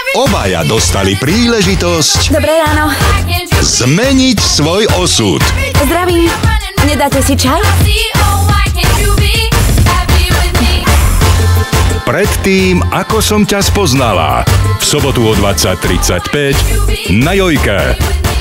Obaja dostali príležitosť Dobré ráno. zmeniť svoj osud. Zdravím. Nedáte si čaj? Predtým, ako som ťa spoznala. V sobotu o 20:35 na Jojke.